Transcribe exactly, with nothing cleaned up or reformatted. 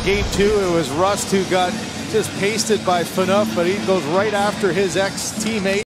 game two, it was Rust who got just pasted by Phaneuf, but he goes right after his ex-teammate.